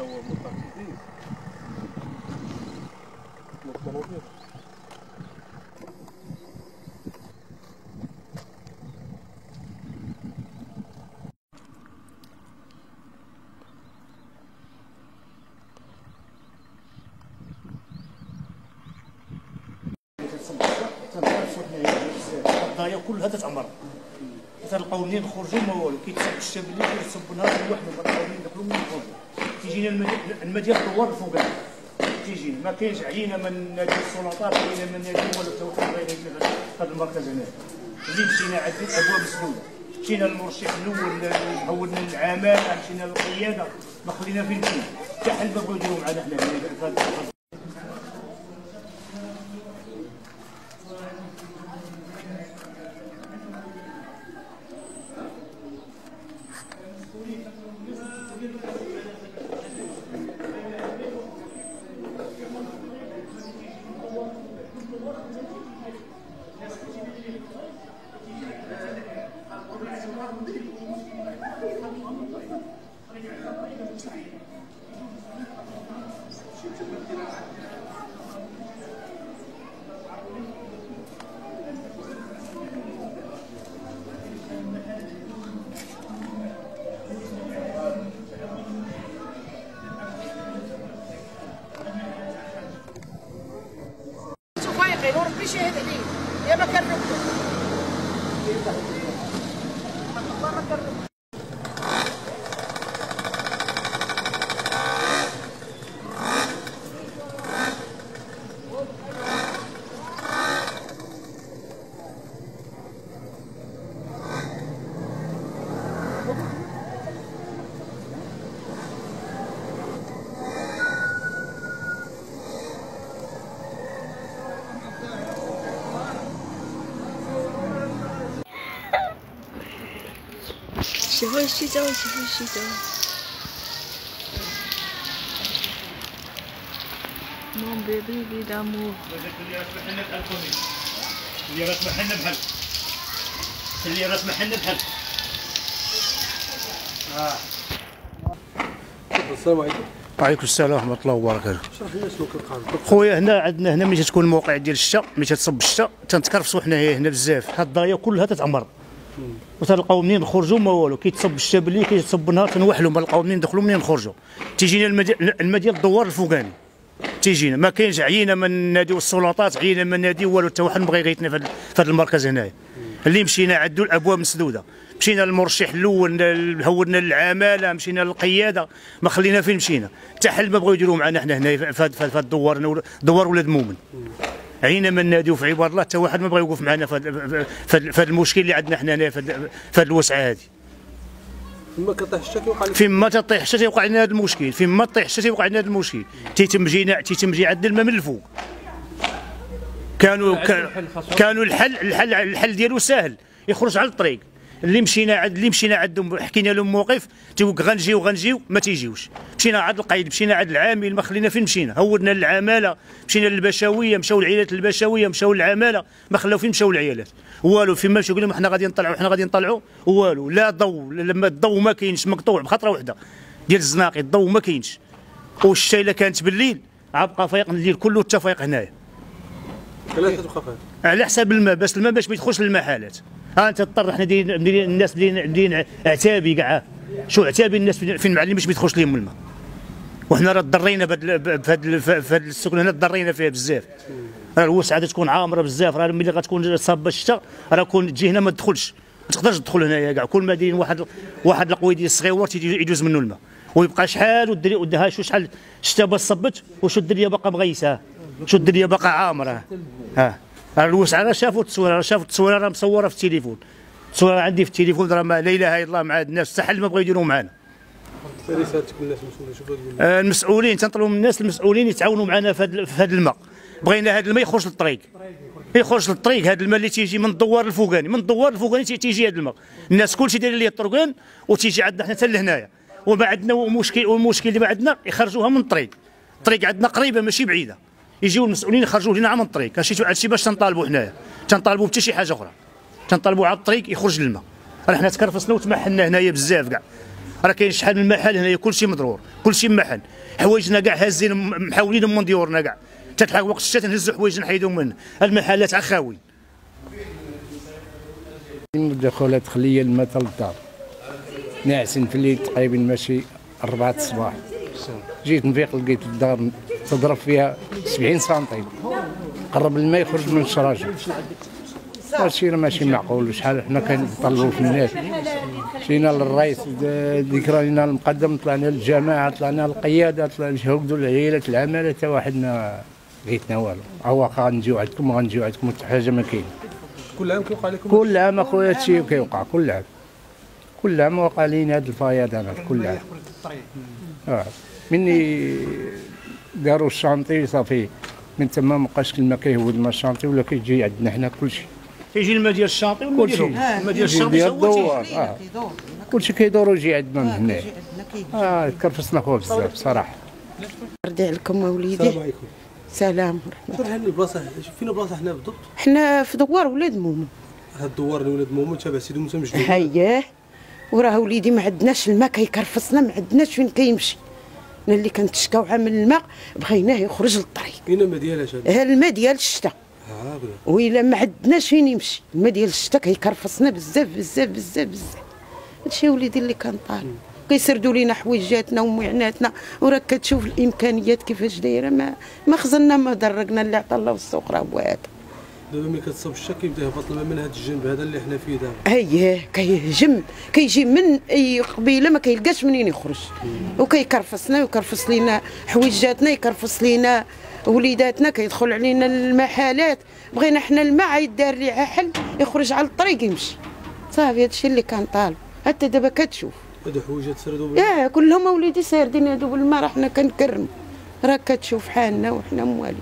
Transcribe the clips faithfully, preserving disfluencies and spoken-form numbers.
هو متخصصين مطلوبين. القضايا كلها تتعمر، تلقاو منين نخرجوا ما والو، كيتصب الشاب اللي كيتصب نهار لوحدهم، تلقاو منين ندخلوا منين نخرجوا. تيجينا المدينه الدوار الفوقاني، تيجينا ما كاينش عينا من نادي السلطات، عينا من نادي والو، حتى واحد بغا يجي في هذا المركز هنا. اللي مشينا عند الابواب مسدوده، مشينا للمرشح الاول حولنا للعماله، مشينا للقياده، ما خلينا فين مشينا، حتى حل ما بغاو يديروا معنا حنا في هذا. وربي شاهد عليه يا ما كان ربي ما كان ربي. 喜欢睡觉，喜欢睡觉。Mon bébé d'amour. اللي راه سمح لنا بحال اللي راه سمح لنا بحال اه. السلام عليكم. وعليكم السلام ورحمه الله وبركاته. شرح لنا شنو كنقال خويا. هنا عندنا هنا ملي تكون الموقع ديال الشتا، ملي تصب الشتا تنتكرفسوا حنايا هنا بزاف، هاد الضايه كلها تتعمر وتلقاو منين نخرجوا ما والو، كيتصب الشتا بالليل كيتصب النهار تنوحلوا، ما نلقاو منين ندخلوا منين نخرجوا. تيجينا المدينه الدوار الفوقاني، تيجينا ما كاينش عينا من نادي السلطات، عينا من نادي والو، حتى واحد بغى يغيثنا في هذا المركز هنايا. اللي مشينا عندو الابواب مسدوده، مشينا للمرشح الاول هودنا للعماله، مشينا للقياده، ما خلينا فين مشينا، حتى حل ما بغاو يديروا معنا حنا هنا في هذا الدوار، دوار ولاد مؤمن. عينا من نادي وفي عباد الله، حتى واحد ما بغى يوقف معنا في هذا المشكل اللي عندنا حنا هنا في هذه الوسعه هذه. فيما كطيح الشتا كيوقع لنا فيما تطيح الشتا تيوقع لنا هذا المشكل، فيما تطيح الشتا تيوقع لنا هذا المشكل، تيتم جينا تيتم جي عندنا الماء من الفوق. كانوا كانوا الحل الحل الحل ديالو ساهل، يخرج على الطريق. اللي مشينا عند اللي مشينا عندهم حكينا لهم موقف، تيقول غنجيو غنجيو ما تيجيوش. مشينا عند القايد، مشينا عند العامل، ما خلينا فين مشينا، هودنا للعماله، مشينا للبشويه، مشاو العيالات البشويه، مشاو للعماله، ما خلاو فين مشاو العيالات والو. فين مشاو يقول لهم حنا غادي نطلعوا حنا غادي نطلعوا والو، لا ضو، لما الضو ما كاينش، مقطوع بخطره واحده ديال الزناقي، الضو ما كاينش. والشتا الا كانت بالليل عبقى فايق الليل كله حتى فايق هنايا. علاش تبقى فايق؟ على حساب الماء، باش الماء باش ما يدخلش للمحلات. ها انت تضطر حنا دايرين الناس دايرين اعتابي كاع، شو اعتابي الناس فين المعلم باش ما يدخلش لهم الماء. وحنا راه تضرينا بهذا السكن هنا، تضرينا فيه بزاف. راه الوسعه تكون عامره بزاف، راه ملي غتكون صابه الشتا راه كون تجي هنا ما تدخلش، ما تقدرش تدخل هنايا كاع. كل ما دايرين واحد واحد القويدي الصغيور يجوز منه الماء، ويبقى شحال والدري ودها شو شحال الشتا باش صبت، وشو الدنيا باقا مغيسه، شو الدنيا باقا عامره. ها راه الوسعه راه شافوا التصويره، راه شافوا التصويره راه مصوره في التليفون، التصويره عندي في التليفون، راه لا اله الا الله مع الناس، حتى حل ما بغاو يديروا معنا. رسالتك للناس المسؤولين شنو تقول؟ آه المسؤولين تنطلبوا من الناس المسؤولين يتعاونوا معنا في هذا الماء. بغينا هذا الماء يخرج للطريق، يخرج للطريق. هذا الماء اللي تيجي من الدوار الفوقاني، من الدوار الفوقاني تيجي هذا الماء، الناس كلشي دايرين ليه الطرقان وتيجي عندنا حنا حتى لهنايا. وما عندنا مشكل، والمشكل اللي ما عندنا يخرجوها من الطريق، الطريق عندنا قريبه ماشي بعيده، يجيو المسؤولين يخرجوا لنا من الطريق. هادشي هادشي باش تنطالبوا حنايا، تنطالبوا حتى شي حاجه اخرى، تنطالبوا على الطريق يخرج الماء. راه حنا تكرفسنا وتمحلنا هنايا بزاف كاع، راه كاين شحال من محل هنايا كلشي مضرور، كلشي محل، حوايجنا كاع هازين محاولين من ديورنا كاع، تتلحق وقت الشتاء نهزوا حوايجنا نحيدهم منه، المحلات عخاوي. الدخولات خليه الماء حتى للدار، ناعسين في الليل تقريبا ماشي أربعة الصباح، جيت نفيق لقيت الدار تضرب فيها سبعين سنتيم، قرب الماء يخرج من الشراجم. هادشي راه ماشي معقول، وشحال حنا كنطلبوا في الناس، مشينا للرئيس ذكرى لنا المقدم، طلعنا للجماعه، طلعنا للقياده، طلعنا نشهدوا العيالات العماله، حتى واحد ما لقيتنا والو. هو غنجيو عندكم غنجيو عندكم حتى حاجه ما كاين. كل عام كيوقع لكم؟ كل عام اخويا هادشي كيوقع كل عام، كل عام واقع لينا هاد الفيضانات كل عام. اه مني داروا الشانطي صافي، من تما مابقاش الماء كيهود الماء الشانطي ولا كيجي عندنا حنا كلشي. كيجي الماء ديال الشاطئ ولا كلشي الماء ديال الشاطئ ديال هو الدوار، اه كلشي كيدور ويجي عندنا من هنا. اه كرفسنا خويا بزاف صراحه. رضي عليكم وليدي. السلام عليكم. سلام ورحمة هذه البلاصه فين البلاصه حنا بالضبط؟ حنا في دوار ولاد مومو. هاد الدوار اللي ولاد مومو تابع سيدي موسى مجدود. هياه وراه وليدي ما عندناش الماء كيكرفصنا، ما عندناش فين كيمشي. انا اللي كنتشكاو عامل الماء بغيناه يخرج للطريق. اين الماء ديالها هذا؟ الماء ديال الشتاء. اه بلا. وإلا ما عندناش فين يمشي، الماء ديال الشتاء كيكرفصنا بزاف بزاف بزاف بزاف. هادشي وليدي اللي كنطالب. كيسردوا لينا حويجاتنا ومعاناتنا، وراك كتشوف الامكانيات كيفاش دايره، ما ما خزنا ما درقنا، اللي عطا الله والسوق راه هو هذا. دابا ملي كتصب الشتا كيبدا يهبط الماء من هذا الجنب هذا اللي حنا فيه دابا. اييه كيهجم، كيجي من اي قبيله ما كيلقاش منين يخرج، وكيكرفصنا ويكرفص لينا حويجاتنا، يكرفص لينا وليداتنا، كيدخل علينا المحلات. بغينا حنا الماء عيد دار ليها حل يخرج على الطريق يمشي. صافي هادشي اللي كنطالب، حتى دابا كتشوف هادو حويجات سردوا بالماء. ياه كلهم وليدي ساردين هادو بالماء، راه حنا كنكرموا، راك كتشوف حالنا وحنا موالين.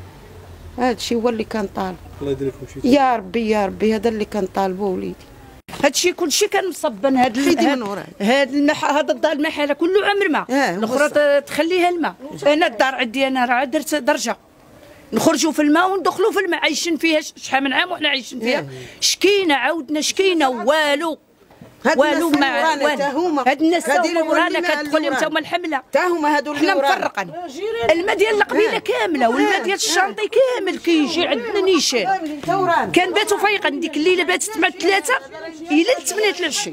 هادشي هو اللي كنطالب. الله يدير لكم شي. يا ربي يا ربي هذا اللي كنطالبوا وليدي. هادشي كلشي كان مصبن، هاد هاد المح... هاد الدار المحله كله عمر ما آه الاخرى تخليها الماء. انا الدار عندي انا راه درت درجه، نخرجوا في الماء وندخلوا في الماء، عايشين فيها شحال من عام وحنا عايشين فيها. آه. شكينا عاودنا شكينا والو والو ما هاد الناس اللي ورانا كتدخل لهم تا هما الحمله، تا هما هادو اللي حنا مفرقين. الماء ديال القبيله كامله والماء ديال الشانطي كامل كيجي عندنا نيشان. كان باتوا فايقين ديك الليله، باتت مع الثلاثه الى ثمانية العشي،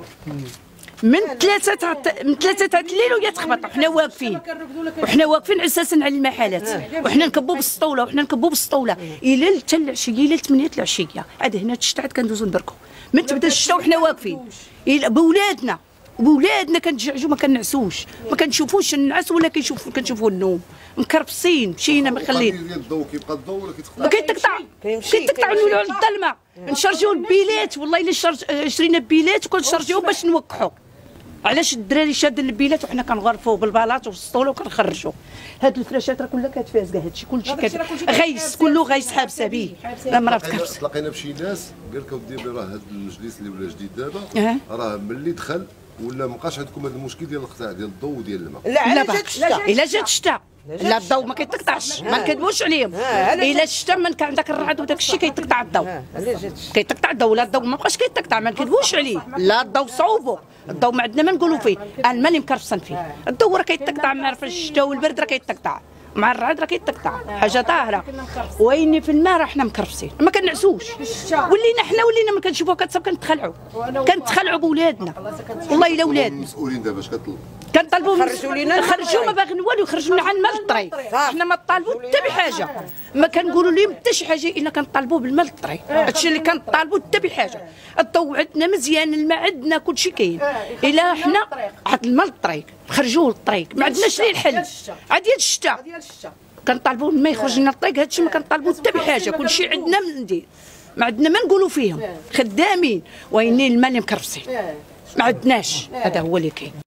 من ثلاثه تاع من ثلاثه تاع الليل وهي تخبط، وحنا واقفين وحنا واقفين اساسا على المحلات، وحنا نكبوا بالسطوله وحنا نكبوا بالسطوله الى حتى العشيه، الى ثمانية العشيه عاد هنا الشتا كندوزو نبركو من تبدا الشتا وحنا واقفين بولادنا بولادنا كنتجعجوا، ما كنعسوش، ما كنشوفوش النعاس ولا كنشوفوا كنشوفوا النوم، مكربسين مشينا ما خلينا. الضوء كيبقى الضوء ولا كيتقطع؟ كيتقطع كيتقطع نولوا على الظلمه، نشرجيو البيلات، والله الا شرج شرينا بيلات وكنشرجيو باش نوقحوا. علاش الدراري شادين البيلات وحنا كنغرفوه بالبلاط والسطوله وكنخرجوا. هاد الفلاشات راه كلها كتفازكا، هادشي كلشي غيس كله غيس حابسه به. راه مرا تكرفس. تلاقينا بشي ناس قال لك اودي راه هاد المجلس اللي ولا جديد دابا راه ملي دخل ولا مابقاش عندكم هذا المشكل ديال القطاع ديال الضوء وديال الماء. لا لا جات الشتا، الا جات الشتا لا الضوء ما كيتقطعش، ما نكذبوش عليهم. الا الشتا من كان داك الرعد وداك الشيء كيتقطع الضوء، كيتقطع الضوء. لا الضوء ما بقاش كيتقطع، ما نكذبوش عليه. لا الضوء صوبوا، الضوء ما عندنا ما نقولوا فيه، الماء اللي مكرفسن فيه. الضوء راه كيتقطع مع في الشتاء والبرد راه كيتقطع، مع الرعد راه كيتقطع، حاجه طاهره. ويني في الماء راه حنا مكرفسين ما كنعسوش، ولينا حنا ولينا ما كنشوفوها كتصب كنتخلعوا كنتخلعوا بولادنا، والله الا ولادنا. المسؤولين دابا اش كطلبوا؟ كنطالبوا خرجوا لينا، خرجوا ما باغيين والو، يخرجوا لنا عن الماء للطريق. حنا ما طالبوا حتى بحاجه، ما كنقولوا لهم حتى شي حاجه الا كنطالبوا بالماء للطريق. هادشي اللي كنطالبوا حتى بحاجه. الضوء عندنا مزيان، الماء عندنا كلشي كاين، الا حنا عاد الماء للطريق خرجوه للطريق، ما عندناش ليه الحل. عاد ديال الشتا كنطالبوا الماء يخرج لنا للطريق، هادشي ما كنطالبوا حتى بحاجه، كلشي عندنا ندير، ما عندنا ما نقولوا فيهم، خدامين ويني الماء اللي مكرفسين ما عندناش، هذا هو اللي كاين.